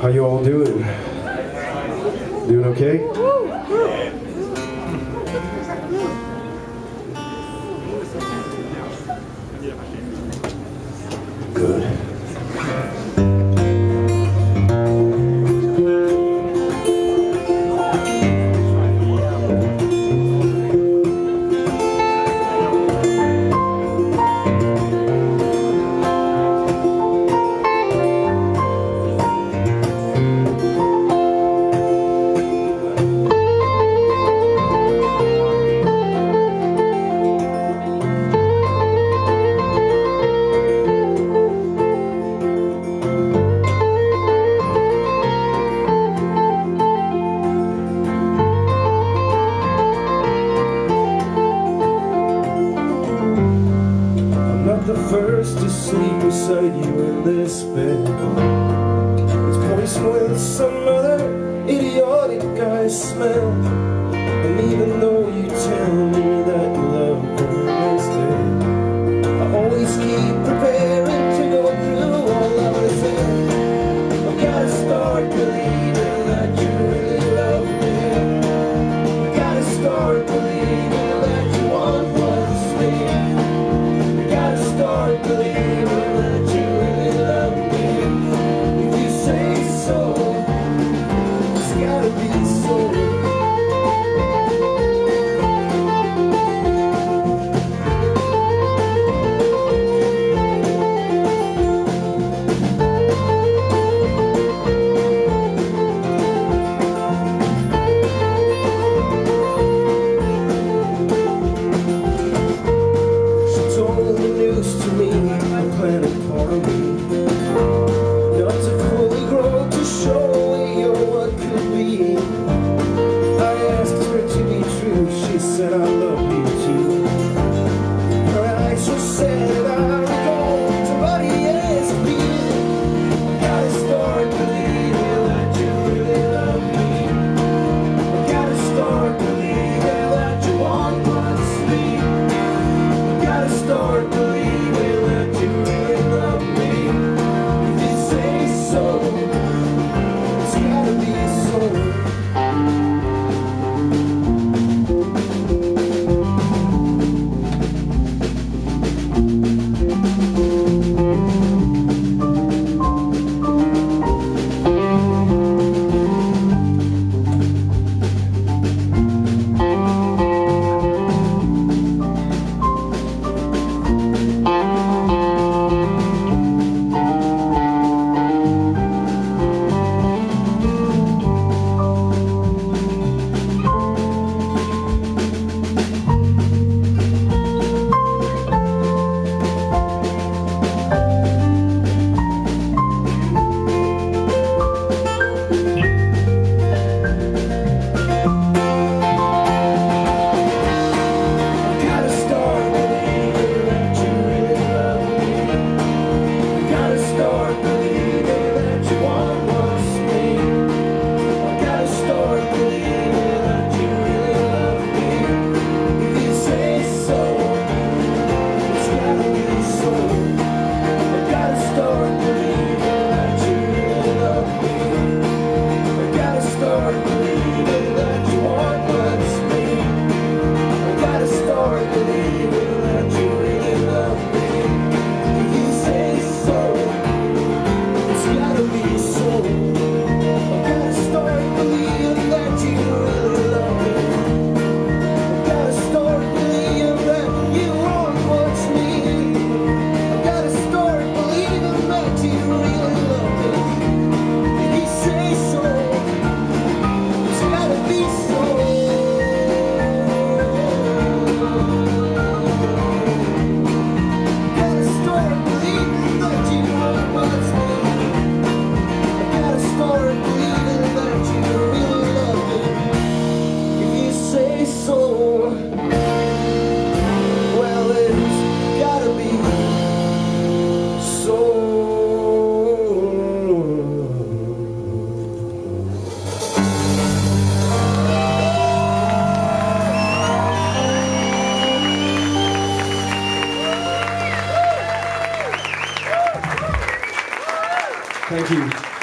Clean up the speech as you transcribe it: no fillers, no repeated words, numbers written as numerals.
How you all doing? Doing okay? Good. The first to sleep beside you in this bed. It's poison with some other idiotic guy's smell. And even though you tell me that you love her instead, I always keep preparing to go through all of it said. I've gotta start believing that you really love me. I've gotta start believing that you want what's me. Start believing that you really love me. If you say so, it's gotta be so. To me, a planet part of me, not to fully grow, to show you what could be. I asked her to be true, she said I love you too. Her eyes were sad, I recall somebody asked me. Gotta start believing that you really love me. Gotta start believing that you want what's me. Gotta start believing Thank you.